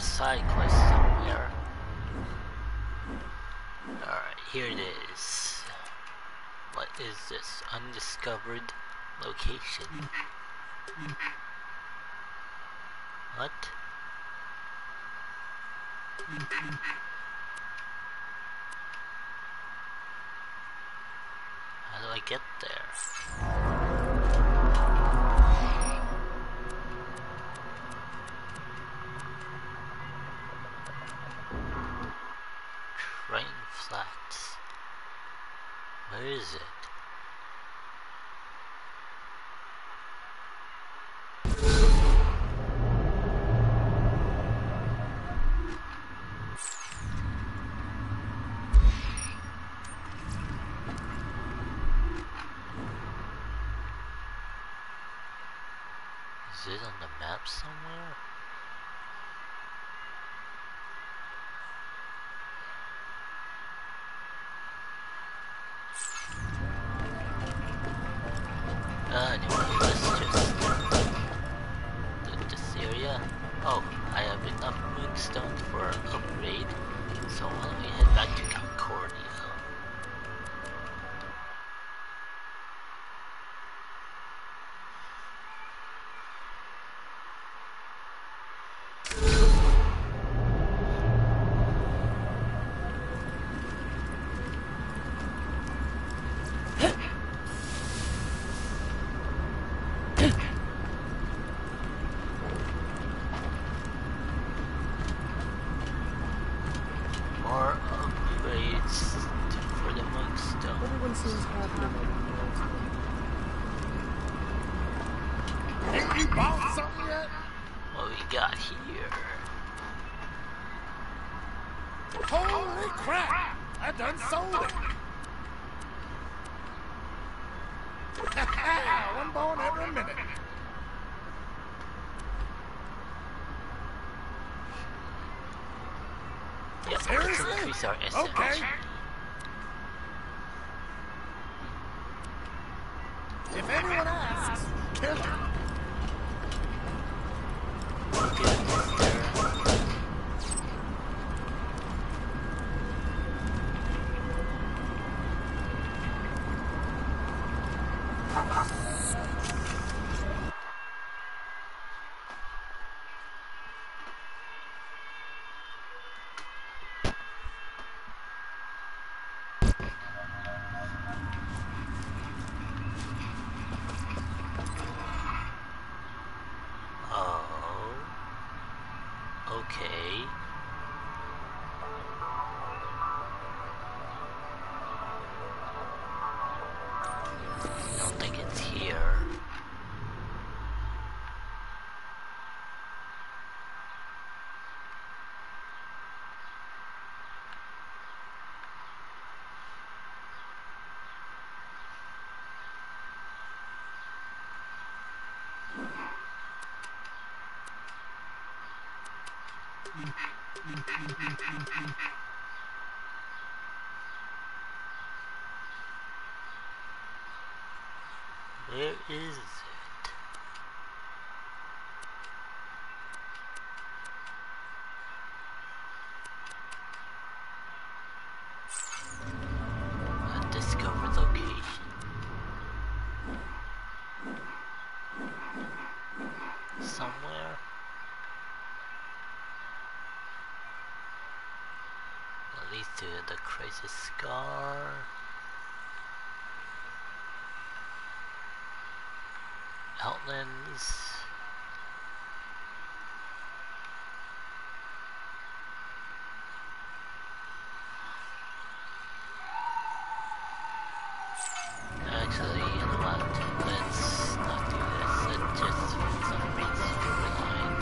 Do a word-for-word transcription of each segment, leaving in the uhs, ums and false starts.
side quest somewhere. Alright, here it is. What is this? Undiscovered location. What? How do I get there? Train flats. Where is it? Is it on the map somewhere? Uh, anyway, let's just look this area. Oh, I have enough moonstone for an upgrade, so why don't we head back to Concordia? More upgrades for the moonstone. Everyone seems happy to make it. Ain't you bought something yet? What we got here? Holy crap! I done sold it! One born every minute. Yep, Seriously? let's increase our S M G. Okay. If anyone asks, kill him. Good, there. Okay. I don't think it's here. Where is it? Undiscovered location. Somewhere. At least to the Crisis Scar. Outlands. Actually, you know what? Let's not do this. Let's just focus on the main storyline.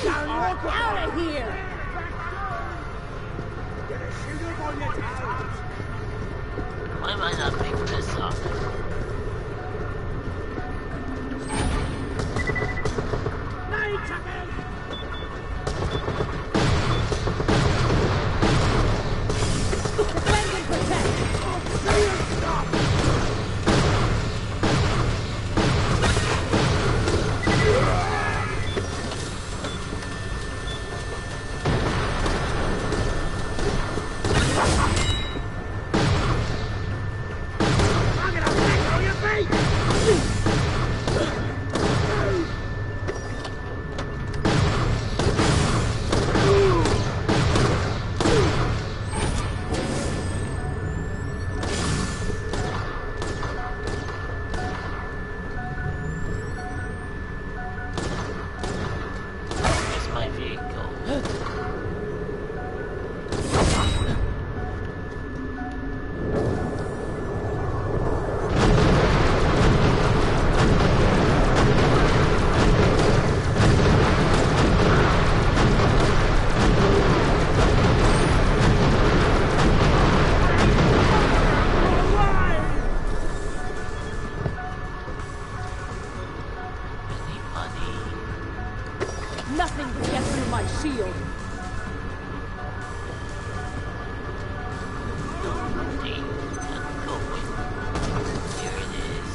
Out of here! Why am I not picking this up? Defend and protect! Where's my vehicle? Any money? Nothing can get through my shield. No money. I'm going. Here it is.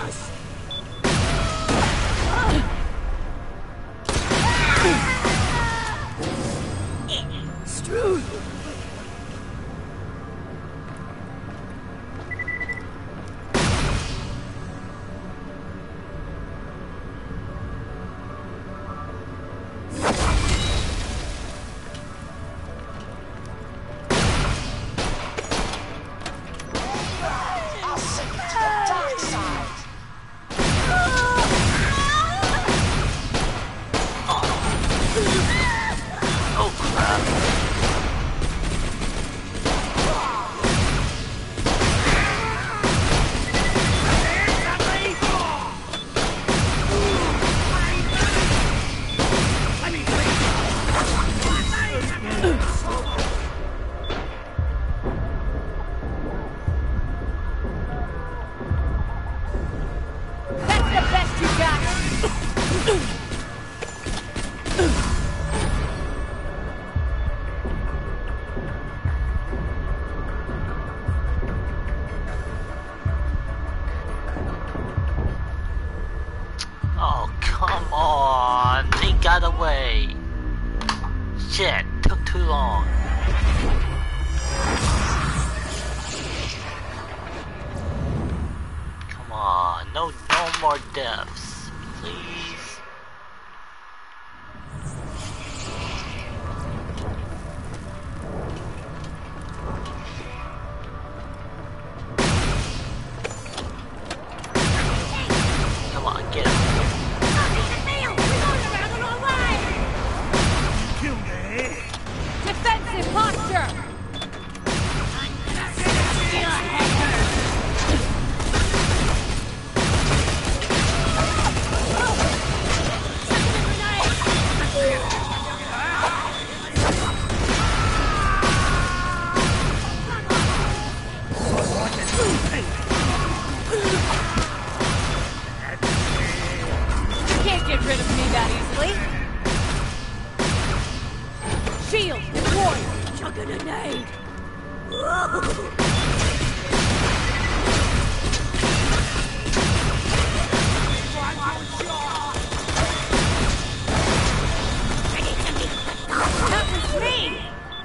us! Struth! Oh crap. That's the best you got! Oh, come on. They got away. Shit, took too long. Come on, no, no more deaths, please. Come on, get him. Defensive posture! You can't get rid of me that easily! Shield deployed! Chugging a nade! That was me!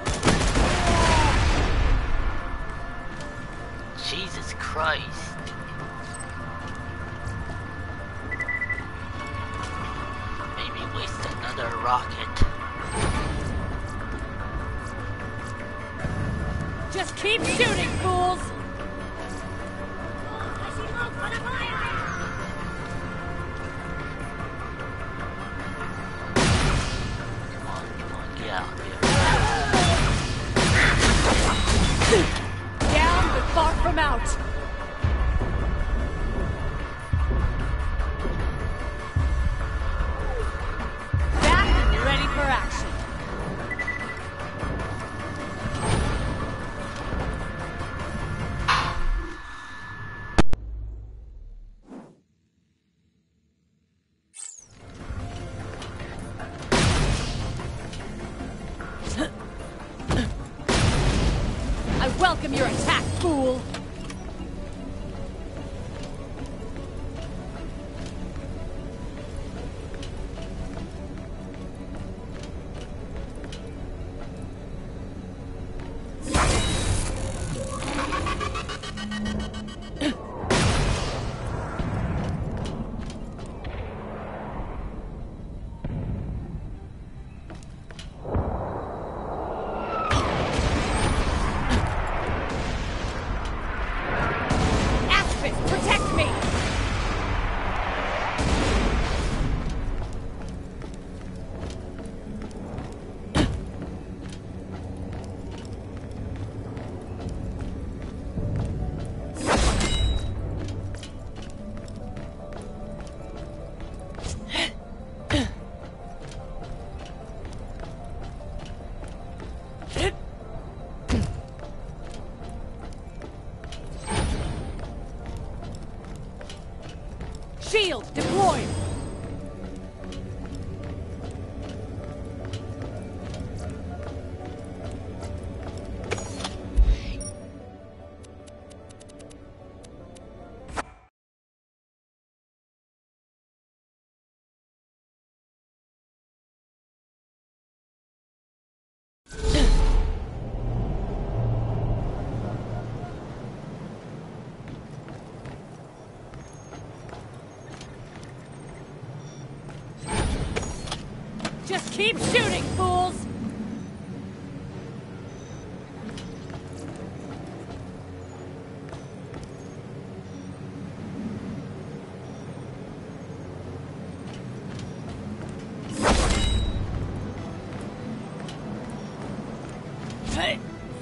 Jesus Christ. Maybe waste another rocket. Just keep shooting, fools! Come on, come on, get out of here. Down but far from out! Back and ready for action! I welcome your attack, fool! Shield deployed! Just keep shooting, fools! Hey!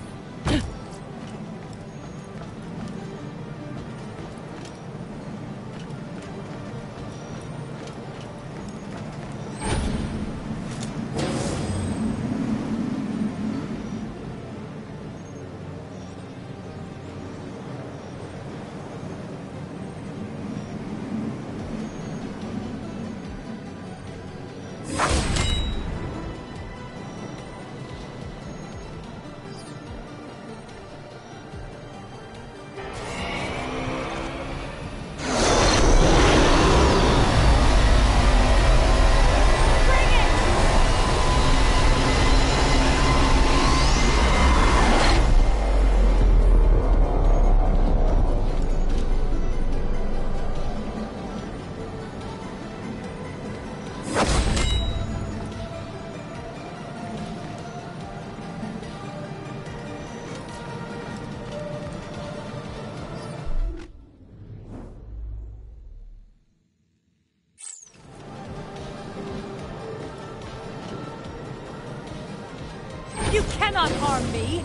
You cannot harm me!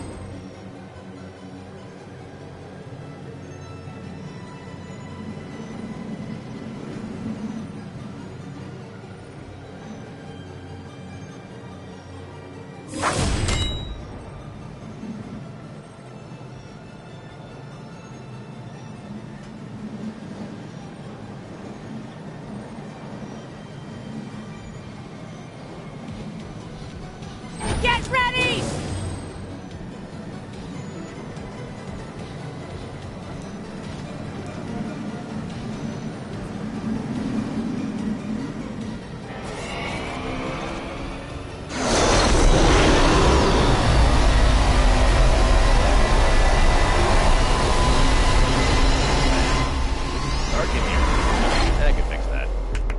Get ready! Dark in here. I can fix that.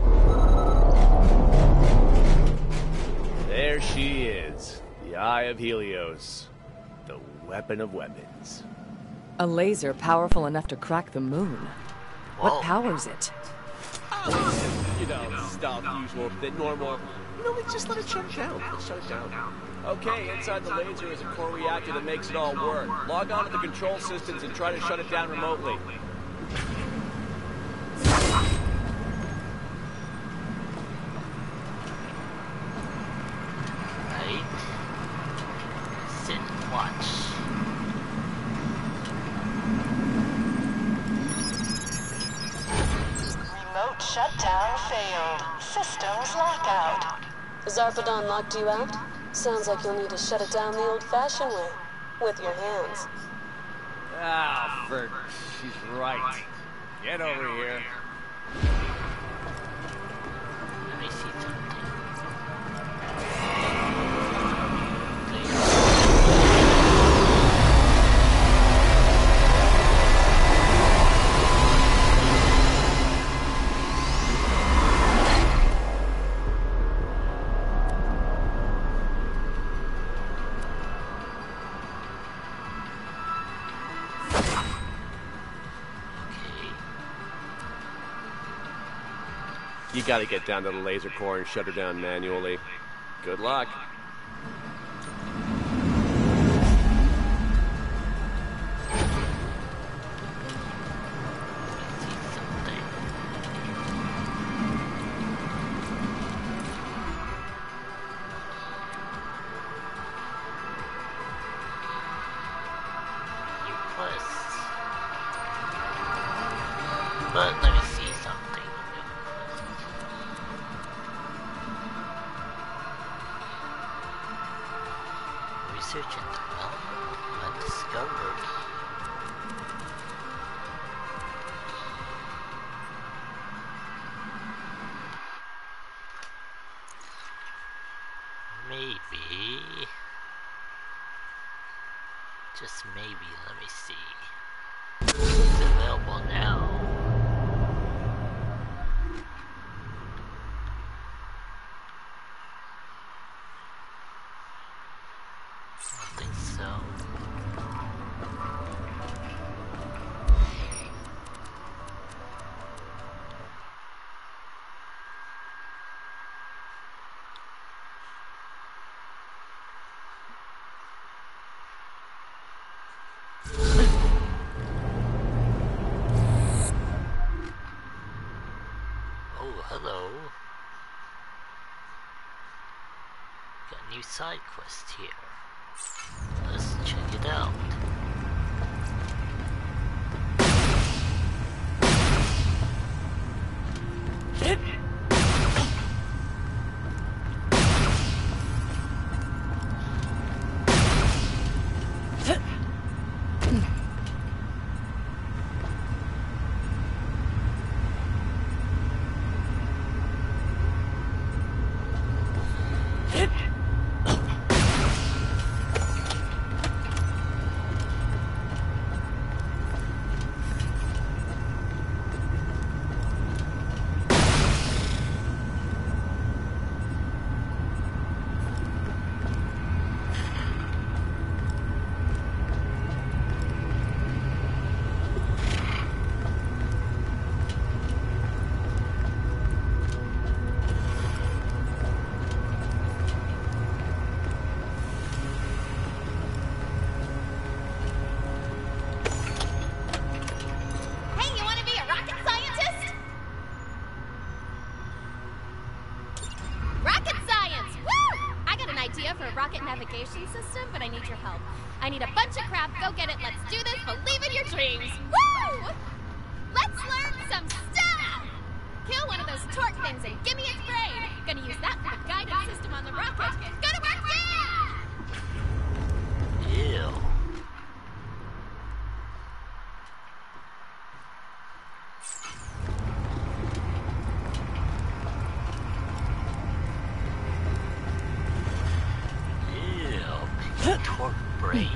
There she is. The Eye of Helios. The weapon of weapons. A laser powerful enough to crack the moon. Whoa. What powers it? You know, stuff, usual, the normal. You know, we just let it shut it down. Let's shut it down. Okay, inside the laser is a core reactor that makes it all work. Log on to the control systems and try to shut it down remotely. Right? Sit and watch. Remote shutdown failed. Systems lockout. Zarpedon locked you out? Sounds like you'll need to shut it down the old-fashioned way. With your hands. Ah, for... she's right. Get over here. Let me see something. You gotta get down to the laser core and shut her down manually. Good luck. But let me see something. Research and development undiscovered. Maybe. Just maybe, let me see. It's available now. hello. Got a new side quest here. Let's check it out. Navigation system, but I need your help. I need a bunch of crap. Go get it. Let's do this. Believe in your dreams. Woo! Let's learn some stuff! Kill one of those torque things and give me its brain. Gonna use that for the guidance system on the rocket. Gonna work, yeah! Ew. Torque brain.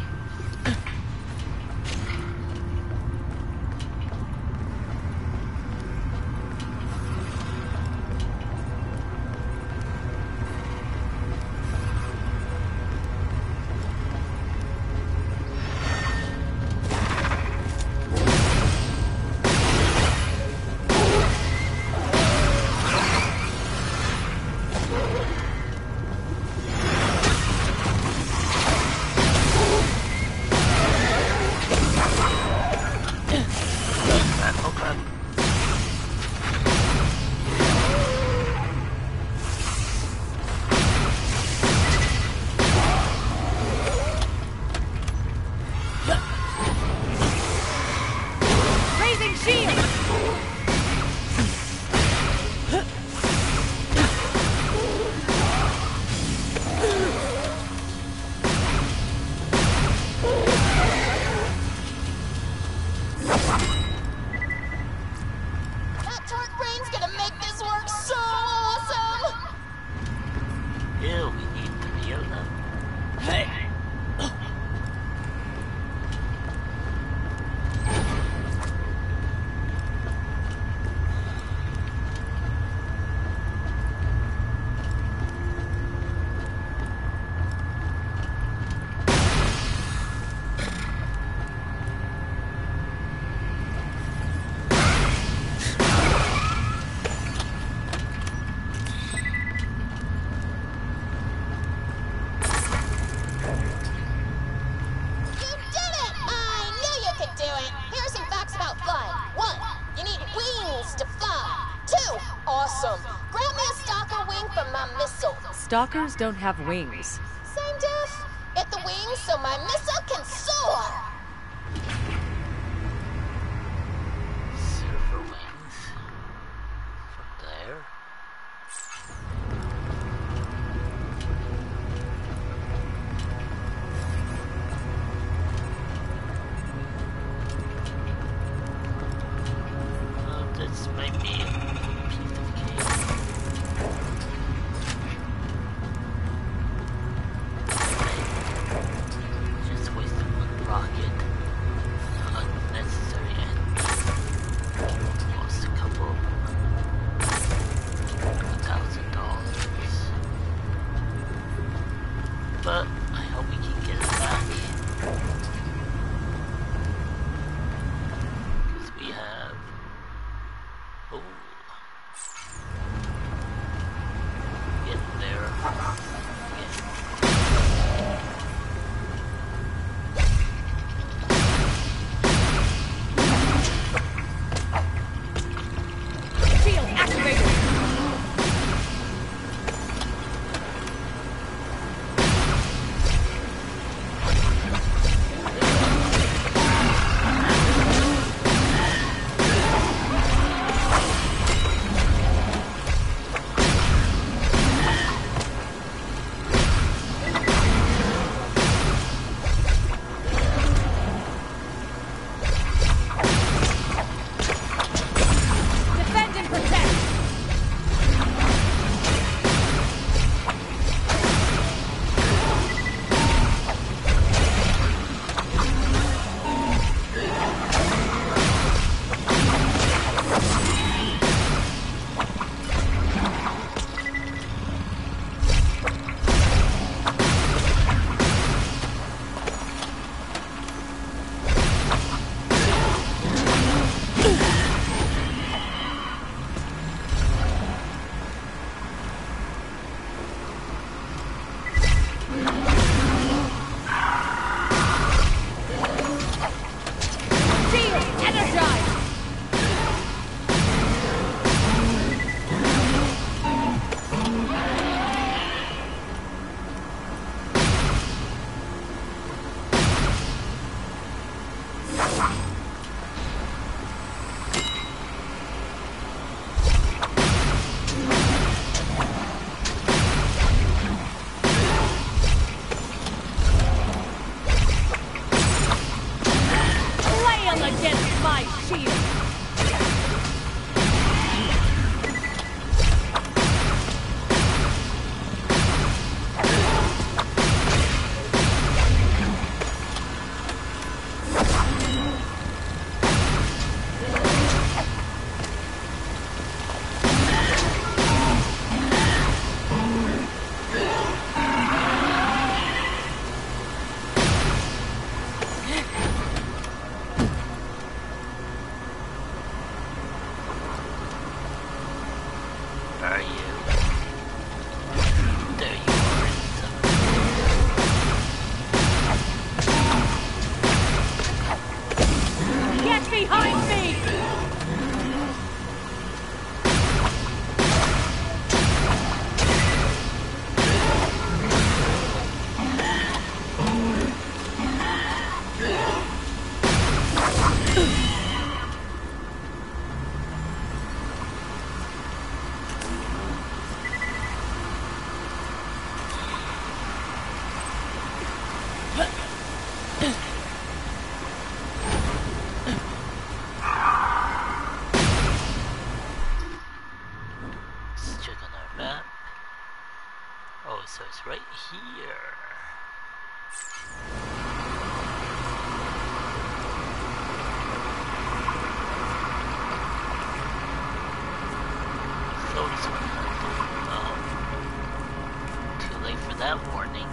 Stalkers don't have wings. Same diff. Get the wings so my missile can soar. Silver wings. From there. Oh, this might be a piece of cake. Just wasted one rocket. are you? There you are. Son. Get behind me! Let's check on our map. Oh, so it's right here. Close one. Um, too late for that warning.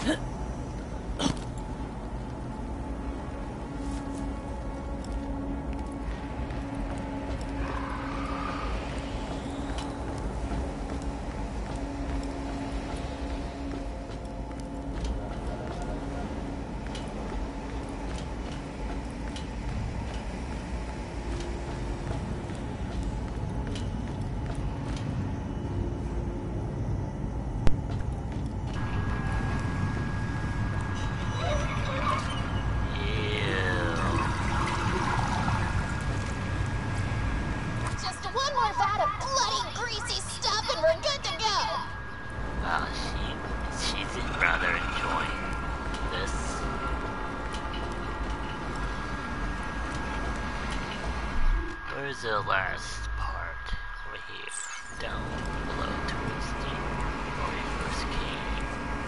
Just one more vat of bloody, greasy stuff and we're good to go! Wow, she, she's rather enjoying this. Where's the last part? Over here. Down below towards the where we first came.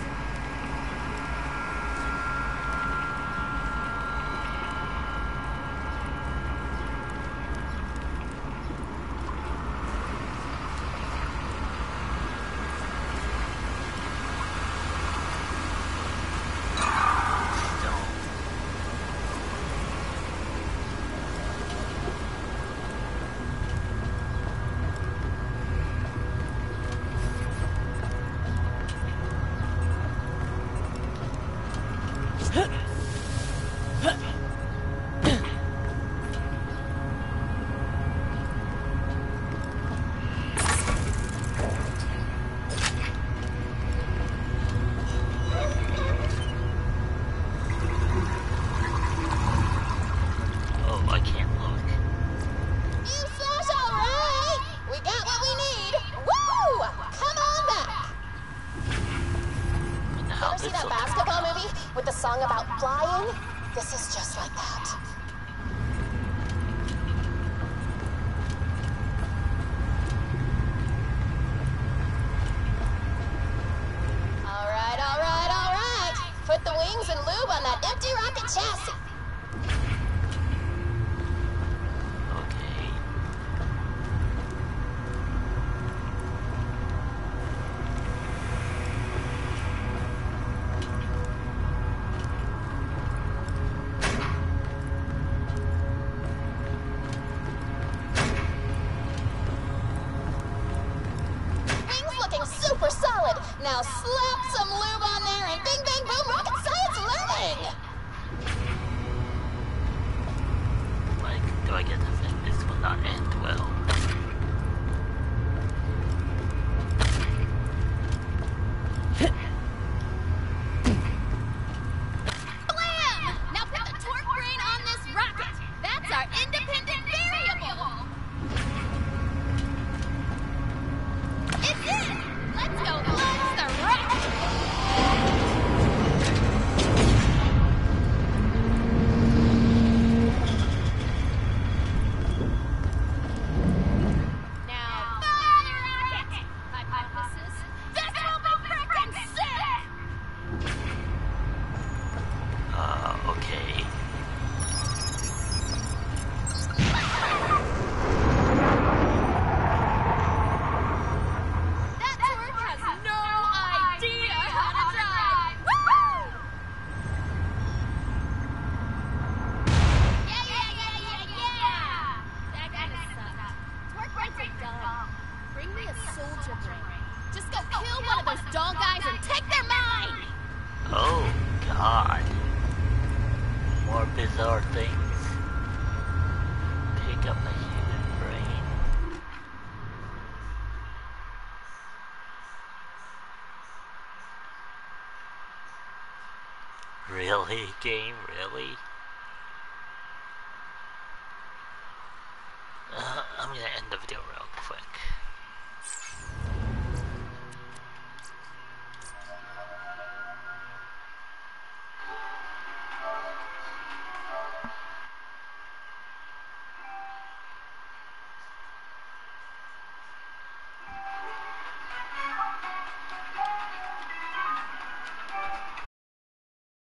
With the song about flying, this is just like that. All right, all right, all right. Put the wings and lube on that empty rocket chassis. Super solid. Now slap some lube on there and bing bang boom rocket science learning. Like, do I get the thing? This will not end well. Blam! Now put the torque brain on this rocket. That's our independent variable. It's in! Let's go launch the rocket! Now, fire the rocket! Hypothesis, this will be frickin' sick! Uh, okay. Bring me a soldier brain. Just go kill one of those dog guys and take their mind! Oh, God. More bizarre things. Pick up a human brain. Really, game? Really? Uh, I'm gonna end the video real quick.